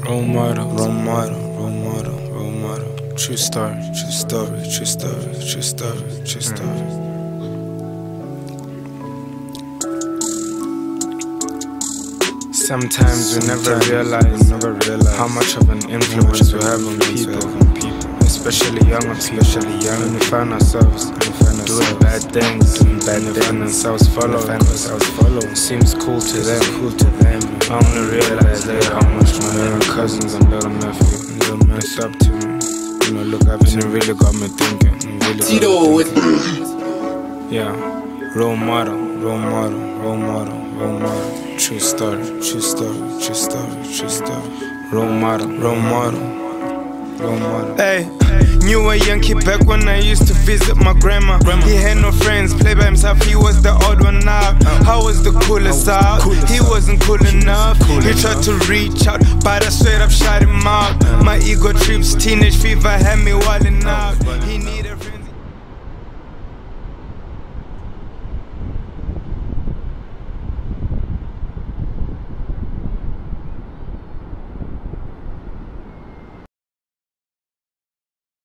Role model, role model, role model, role model. True story, true story, true story, true story, true story. Sometimes we never realize how much of an influence we have on people, especially younger people. When we find ourselves doing bad things, and find themselves following. It seems cool to them. I only realize later how much my little cousins and little nephew look up to me. Look up to me, really got me thinking. Yeah, role model, role model, role model, role model. True story, true story, true story, true story. Role model, role model, role model. Hey, knew a young kid back when I used to visit my grandma. He had no friends, played by himself, he was the odd one out. I was the coolest out, he wasn't cool enough. He tried to reach out, but I straight up shut him out. My ego trips, teenage fever had me wilding out.